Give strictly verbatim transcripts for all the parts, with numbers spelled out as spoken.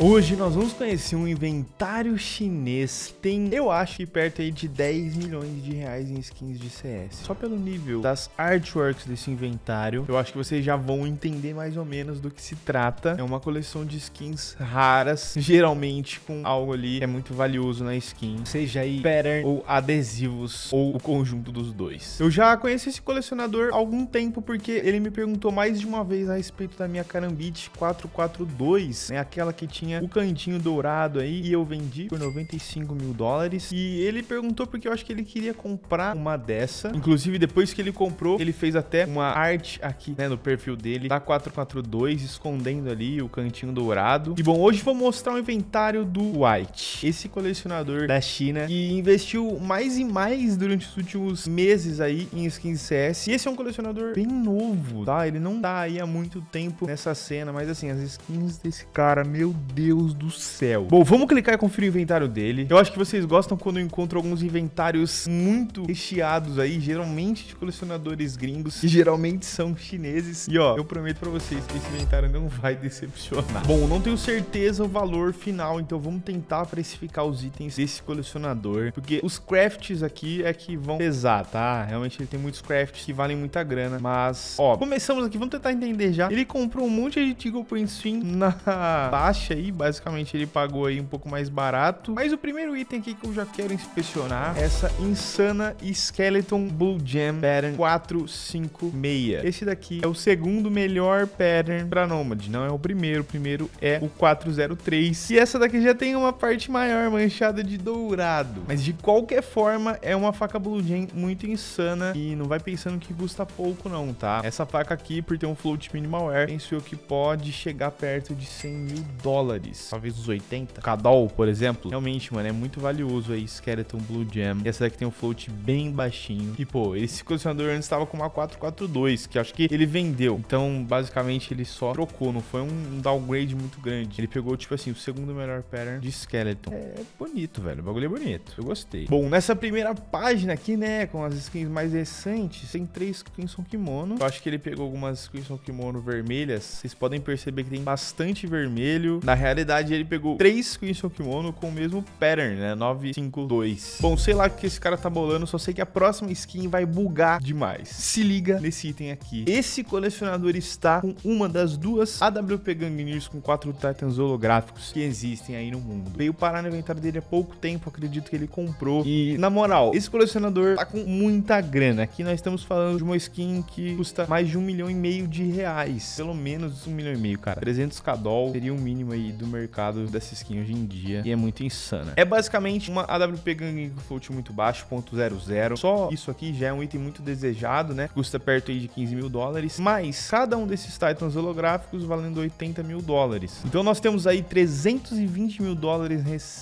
Hoje nós vamos conhecer um inventário chinês que tem, eu acho, que perto aí de dez milhões de reais em skins de C S. Só pelo nível das artworks desse inventário, eu acho que vocês já vão entender mais ou menos do que se trata. É uma coleção de skins raras, geralmente com algo ali que é muito valioso na skin, seja aí pattern ou adesivos ou o conjunto dos dois. Eu já conheci esse colecionador há algum tempo porque ele me perguntou mais de uma vez a respeito da minha Karambit quatro quatro dois, né, aquela que tinha o cantinho dourado aí, e eu vendi por noventa e cinco mil dólares. E ele perguntou porque eu acho que ele queria comprar uma dessa. Inclusive, depois que ele comprou, ele fez até uma arte aqui, né, no perfil dele, da quatro quatro dois, escondendo ali o cantinho dourado. E bom, hoje vou mostrar o inventário do White, esse colecionador da China que investiu mais e mais durante os últimos meses aí em skins C S. E esse é um colecionador bem novo, tá? Ele não tá aí há muito tempo nessa cena, mas assim, as skins desse cara, meu Deus do céu. Bom, vamos clicar e conferir o inventário dele. Eu acho que vocês gostam quando eu encontro alguns inventários muito recheados aí, geralmente de colecionadores gringos, que geralmente são chineses. E ó, eu prometo pra vocês que esse inventário não vai decepcionar. Bom, não tenho certeza o valor final, então vamos tentar precificar os itens desse colecionador, porque os crafts aqui é que vão pesar, tá? Realmente ele tem muitos crafts que valem muita grana, mas ó, começamos aqui, vamos tentar entender já. Ele comprou um monte de Tickle Point Swing na baixa aí, basicamente ele pagou aí um pouco mais barato, mas o primeiro item aqui que eu já quero inspecionar é essa insana Skeleton Blue Gem Pattern quatro cinco seis. Esse daqui é o segundo melhor pattern pra Nomad, não é o primeiro, o primeiro é o quatro zero três, e essa daqui já tem uma parte maior manchada de dourado, mas de qualquer forma é uma faca Blue Gem muito insana e não vai pensando que custa pouco não, tá? Essa faca aqui, por ter um float minimal wear, penso eu que pode chegar perto de cem mil dólares, talvez uns oitenta. Kadol, por exemplo, realmente, mano, é muito valioso aí, Skeleton Blue Gem. E essa daqui tem um float bem baixinho. E, pô, esse colecionador antes estava com uma quatro quatro dois, que acho que ele vendeu. Então, basicamente, ele só trocou, não foi um downgrade muito grande. Ele pegou, tipo assim, o segundo melhor pattern de Skeleton. É bonito, velho, o bagulho é bonito. Eu gostei. Bom, nessa primeira página aqui, né, com as skins mais recentes, tem três Crimson Kimono. Eu acho que ele pegou algumas Crimson Kimono vermelhas. Vocês podem perceber que tem bastante vermelho. Na realidade, ele pegou três Crimson Kimono com o mesmo pattern, né? nove cinco dois. Bom, sei lá o que esse cara tá bolando, só sei que a próxima skin vai bugar demais. Se liga nesse item aqui. Esse colecionador está com uma das duas A W P Gangnir com quatro Titans holográficos que existem aí no mundo. Veio parar no inventário dele há pouco tempo, acredito que ele comprou. E, na moral, esse colecionador tá com muita grana. Aqui nós estamos falando de uma skin que custa mais de um milhão e meio de reais. Pelo menos um milhão e meio, cara. trezentos Kadol seria o mínimo aí do mercado dessa skin hoje em dia, e é muito insana. É basicamente uma A W P Gangnir com float muito baixo, ponto zero zero. Só isso aqui já é um item muito desejado, né? Custa perto aí de quinze mil dólares, mas cada um desses Titans holográficos valendo oitenta mil dólares. Então nós temos aí trezentos e vinte mil dólares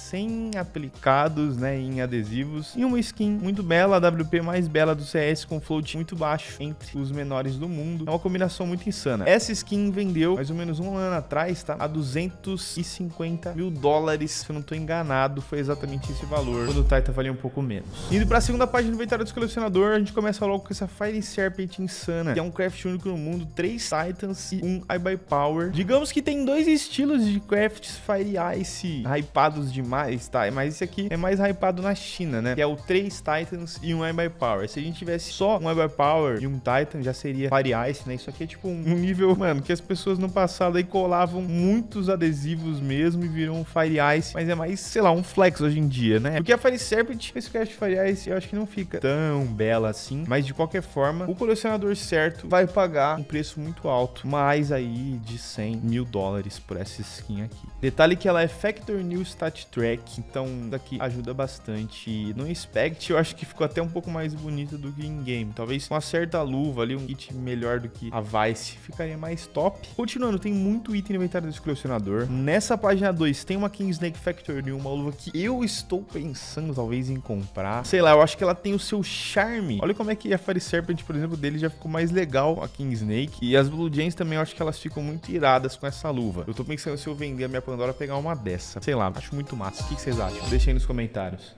recém-aplicados, né, em adesivos, e uma skin muito bela, a W P mais bela do C S, com float muito baixo, entre os menores do mundo. É uma combinação muito insana. Essa skin vendeu mais ou menos um ano atrás, tá? A duzentos e cinquenta mil dólares, se eu não tô enganado, foi exatamente esse valor, quando o Titan valia um pouco menos. Indo pra segunda página do inventário desse colecionador, a gente começa logo com essa Fire Serpent insana, que é um craft único no mundo, três Titans e um iBuyPower. Digamos que tem dois estilos de crafts Fire Ice hypados demais, tá? Mas esse aqui é mais hypado na China, né? Que é o três Titans e um iBuyPower. Se a gente tivesse só um iBuyPower e um Titan, já seria Fire Ice, né? Isso aqui é tipo um nível, mano, que as pessoas no passado aí colavam muitos adesivos mesmo e viram um Fire Ice, mas é mais, sei lá, um flex hoje em dia, né? Porque a Fire Serpent, esse craft Fire Ice, eu acho que não fica tão bela assim, mas de qualquer forma, o colecionador certo vai pagar um preço muito alto, mais aí de cem mil dólares por essa skin aqui. Detalhe que ela é Factor New Stat Track, então daqui ajuda bastante. E no Inspect eu acho que ficou até um pouco mais bonito do que em game. Talvez com uma certa luva ali, um kit melhor do que a Vice, ficaria mais top. Continuando, tem muito item no inventário desse colecionador. Nessa página dois tem uma King Snake Factor New, uma luva que eu estou pensando talvez em comprar. Sei lá, eu acho que ela tem o seu charme. Olha como é que a Fire Serpent, por exemplo, dele já ficou mais legal, a King Snake. E as Blue Gems também, eu acho que elas ficam muito iradas com essa luva. Eu tô pensando se eu vender a minha Pandora, pegar uma dessa. Sei lá, acho muito massa. O que vocês acham? Deixa aí nos comentários.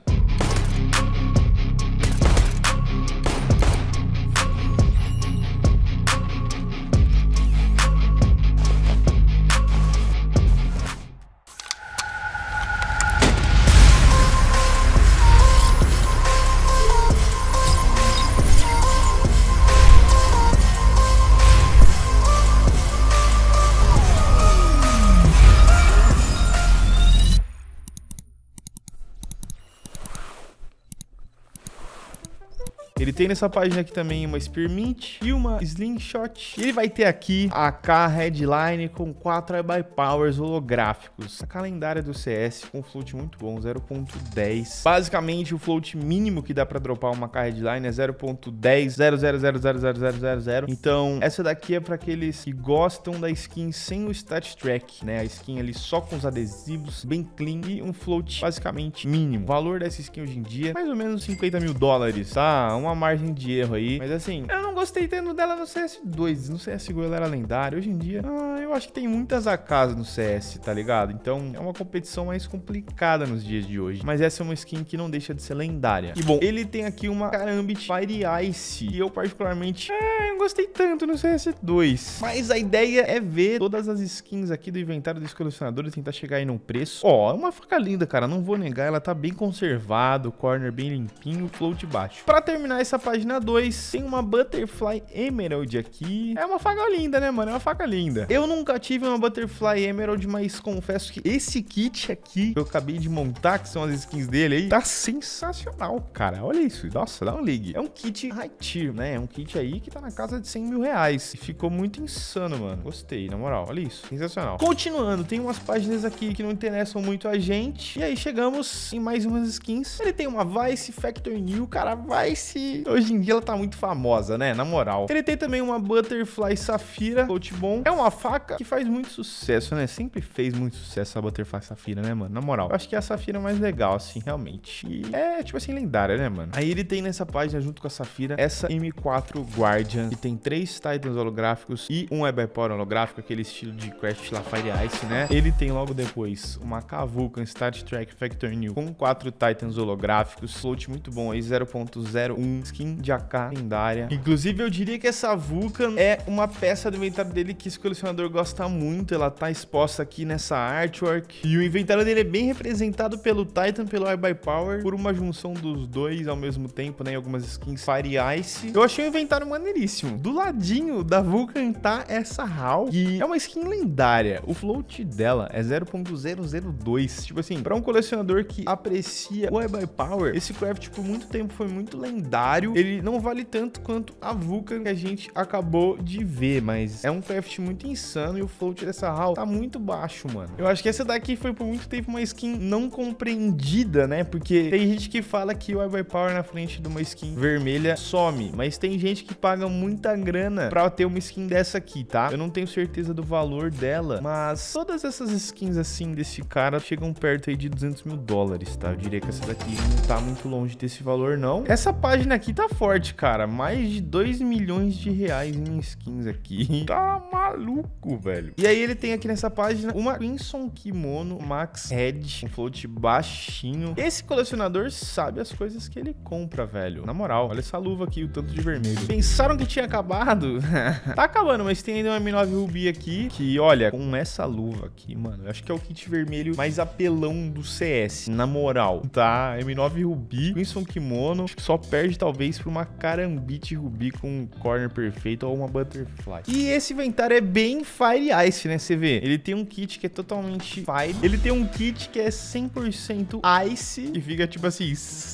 tem nessa página aqui também uma Spearmint e uma Slingshot. E ele vai ter aqui a A K Headline com quatro iBuy Powers holográficos. A calendária do C S com float muito bom, zero ponto dez. Basicamente, o float mínimo que dá pra dropar uma A K Headline é zero ponto dez, zero zero zero zero zero zero zero zero. Então, essa daqui é pra aqueles que gostam da skin sem o stat track, né? A skin ali só com os adesivos, bem clean e um float basicamente mínimo. O valor dessa skin hoje em dia, mais ou menos cinquenta mil dólares, tá? Uma margem de erro aí. Mas assim, eu não gostei tanto dela no C S dois. No C S G O ela era lendária. Hoje em dia, ah, eu acho que tem muitas A Ks no C S, tá ligado? Então, é uma competição mais complicada nos dias de hoje. Mas essa é uma skin que não deixa de ser lendária. E bom, ele tem aqui uma Karambit Fire Ice. E eu particularmente, ah, não gostei tanto no C S dois. Mas a ideia é ver todas as skins aqui do inventário dos colecionadores, tentar chegar aí num preço. Ó, é uma faca linda, cara. Não vou negar, ela tá bem conservada, o corner bem limpinho, o float baixo. Pra terminar essa página dois, tem uma Butterfly Emerald aqui. É uma faca linda, né, mano? É uma faca linda. Eu nunca tive uma Butterfly Emerald, mas confesso que esse kit aqui que eu acabei de montar, que são as skins dele aí, tá sensacional, cara. Olha isso. Nossa, dá um ligue. É um kit high tier, né? É um kit aí que tá na casa de cem mil reais. E ficou muito insano, mano. Gostei, na moral. Olha isso. Sensacional. Continuando, tem umas páginas aqui que não interessam muito a gente. E aí chegamos em mais umas skins. Ele tem uma Vice Factory New. Cara, Vice, hoje em dia ela tá muito famosa, né? Na moral. Ele tem também uma Butterfly Safira. Float bom. É uma faca que faz muito sucesso, né? Sempre fez muito sucesso a Butterfly Safira, né, mano? Na moral. Eu acho que é a Safira mais legal, assim, realmente. E é, tipo assim, lendária, né, mano? Aí ele tem nessa página, junto com a Safira, essa M quatro Guardian, que tem três Titans holográficos e um iBuy Power holográfico, aquele estilo de Craft lá, Fire Ice, né? Ele tem logo depois uma K Vulcan Stat Track Factory New com quatro Titans holográficos. Float muito bom aí, zero ponto zero um. Skin de A K lendária. Inclusive, eu diria que essa Vulcan é uma peça do inventário dele que esse colecionador gosta muito. Ela tá exposta aqui nessa artwork. E o inventário dele é bem representado pelo Titan, pelo iBuy Power, por uma junção dos dois ao mesmo tempo, né? Em algumas skins Fire Ice. Eu achei o inventário maneiríssimo. Do ladinho da Vulcan tá essa Hal, que é uma skin lendária. O float dela é zero ponto zero zero dois. Tipo assim, pra um colecionador que aprecia o iBuy Power, esse craft por muito tempo foi muito lendário. Ele não vale tanto quanto a Vulcan que a gente acabou de ver, mas é um craft muito insano e o float dessa Hal tá muito baixo, mano. Eu acho que essa daqui foi por muito tempo uma skin não compreendida, né? Porque tem gente que fala que o iBuy Power na frente de uma skin vermelha some, mas tem gente que paga muita grana pra ter uma skin dessa aqui, tá? Eu não tenho certeza do valor dela, mas todas essas skins assim desse cara chegam perto aí de duzentos mil dólares, tá? Eu diria que essa daqui não tá muito longe desse valor, não. Essa página aqui tá forte, cara. Mais de dois milhões de reais em skins aqui. Tá maluco, velho. E aí ele tem aqui nessa página uma Crimson Kimono Max Head, um float baixinho. Esse colecionador sabe as coisas que ele compra, velho. Na moral, olha essa luva aqui, o tanto de vermelho. Pensaram que tinha acabado? Tá acabando, mas tem ainda uma M nove Ruby aqui, que olha, com essa luva aqui, mano, eu acho que é o kit vermelho mais apelão do C S, na moral, tá? M nove Ruby, Crimson Kimono, acho que só perde talvez pra uma Karambit Ruby com um corner perfeito ou uma Butterfly. E esse inventário é bem Fire Ice, né? Você vê, ele tem um kit que é totalmente Fire, ele tem um kit que é cem por cento Ice, que fica, tipo assim,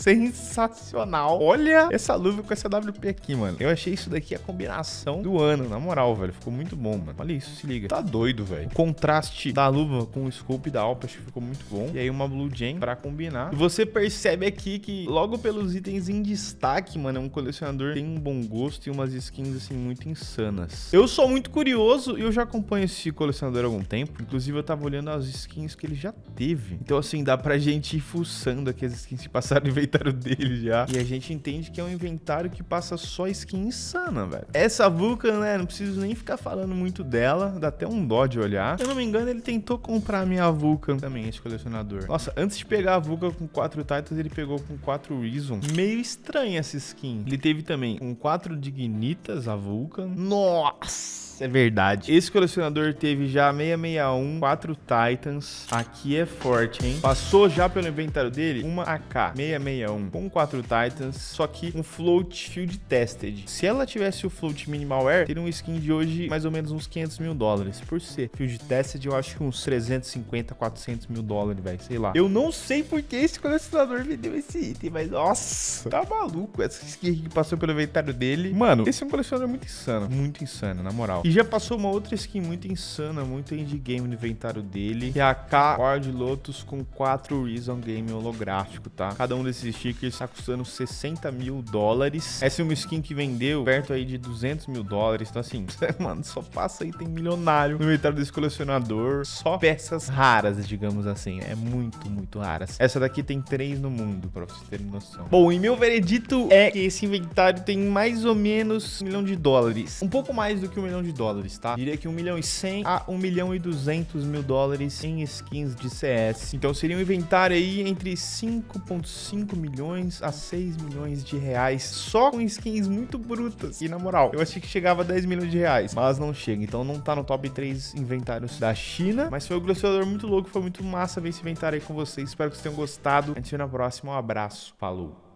sensacional. Olha essa luva com essa W P aqui, mano. Eu achei isso daqui a combinação do ano, na moral, velho. Ficou muito bom, mano. Olha isso, se liga. Tá doido, velho. O contraste da luva com o scope da Alpa, acho que ficou muito bom. E aí uma Blue Jam pra combinar. E você percebe aqui que logo pelos itens em destaque, mano, é um colecionador que tem um bom gosto e umas skins, assim, muito insanas. Eu sou muito curioso e eu já acompanho esse colecionador há algum tempo. Inclusive, eu tava olhando as skins que ele já teve. Então, assim, dá pra gente ir fuçando aqui as skins que passaram no inventário dele já. E a gente entende que é um inventário que passa só skin insana, velho. Essa Vulcan, né, não preciso nem ficar falando muito dela. Dá até um dó de olhar. Se eu não me engano, ele tentou comprar a minha Vulcan também, esse colecionador. Nossa, antes de pegar a Vulcan com quatro Titans, ele pegou com quatro Reason. Meio estranha essa skin. Ele teve também com quatro Dignitas, a Vulcan. Nossa! Isso é verdade. Esse colecionador teve já seiscentos e sessenta e um, quatro Titans. Aqui é forte, hein? Passou já pelo inventário dele uma A K seiscentos e sessenta e um com quatro Titans, só que um float field tested. Se ela tivesse o float minimal air, teria um skin de hoje mais ou menos uns quinhentos mil dólares. Por ser field tested, eu acho que uns trezentos e cinquenta, quatrocentos mil dólares, velho. Sei lá. Eu não sei porque esse colecionador vendeu esse item, mas nossa, tá maluco. Essa skin que passou pelo inventário dele. Mano, esse é um colecionador muito insano. Muito insano, na moral. E já passou uma outra skin muito insana, muito indie game no inventário dele, que é a K Ward Lotus com quatro Reason Game holográfico, tá? Cada um desses stickers tá custando sessenta mil dólares. Essa é uma skin que vendeu perto aí de duzentos mil dólares. Então assim, mano, só passa item milionário no inventário desse colecionador. Só peças raras, digamos assim. É muito, muito raras. Essa daqui tem três no mundo, pra vocês terem noção. Bom, e meu veredito é que esse inventário tem mais ou menos um milhão de dólares. Um pouco mais do que um milhão de dólares, tá? Diria que um milhão e cem a um milhão e duzentos mil dólares em skins de C S. Então seria um inventário aí entre cinco vírgula cinco milhões a seis milhões de reais só com skins muito brutas. E na moral, eu achei que chegava a dez milhões de reais, mas não chega. Então não tá no top três inventários da China, mas foi um colecionador muito louco, foi muito massa ver esse inventário aí com vocês. Espero que vocês tenham gostado. A gente se vê na próxima. Um abraço. Falou.